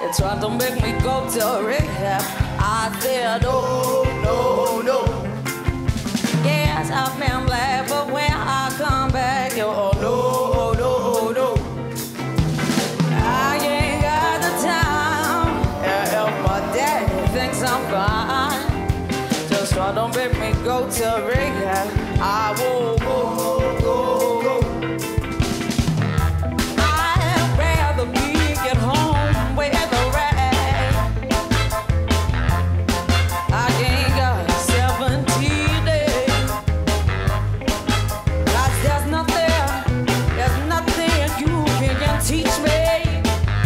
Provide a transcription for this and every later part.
They tried to make me go to rehab. I said, no, no, no. Yes, I've been black, but when I come back, oh, no, no, no. I ain't got the time. If my daddy thinks I'm fine, just try to make me go to rehab. I won't go, go, go. I'd rather be at home with the rag. I ain't got 17 days. 'Cause there's nothing you can teach me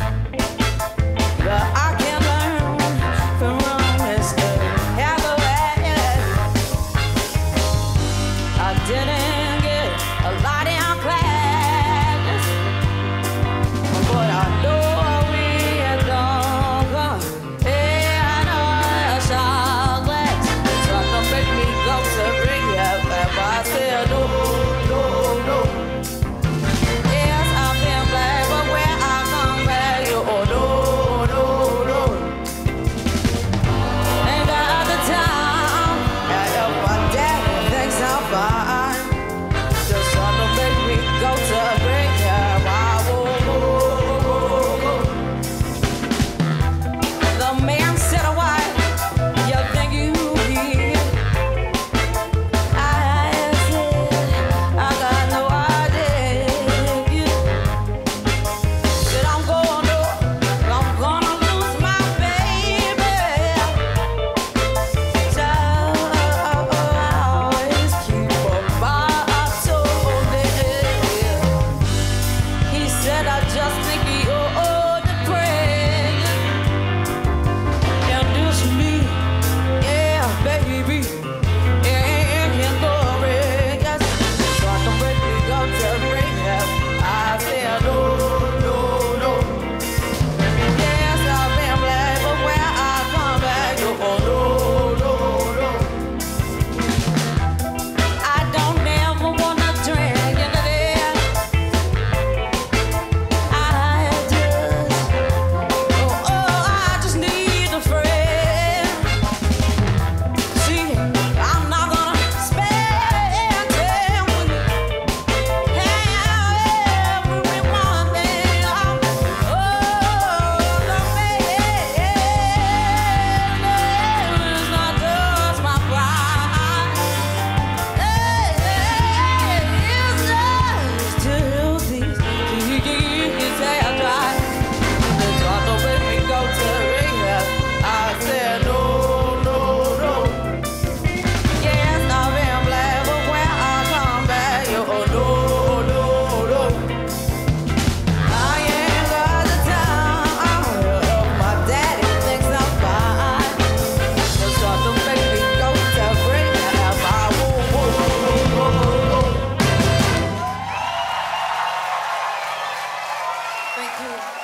that I can learn from wrong mistakes. I didn't get a lot in class, but I know we had done. Yeah, I know it's all glass. Try to make me go to rehab, but I said no, no, no. Yes, I've been black, but when I come back, you oh no, no, no. Ain't got the time. And if my daddy thinks I'm fine, just try to make me go to rehab. I won't go, go, go. The man said, "Why you think you here?" I said, "I got no idea." Said I'm gonna lose my baby. So I always keep my soul there. He said, "I just think you're depressed." And this me, yeah, baby, yeah, can go away. Yes, try to make me go to rehab. I said no, no, no. Yes, I've been black, but when I come back, you oh no, no, no. I don't ever wanna drink into that. I just need a friend. See, I'm not gonna spend time with you. Everyone thing I'm the man is not just my pride. It's just to these say I tried. They tried to make me go to rehab. I said no, no, no. Yes, I've been black, but when I come back, you oh no, no, no. I ain't got the time. My daddy thinks I'm fine. Just try to make me go to rehab. I won't go. Thank you.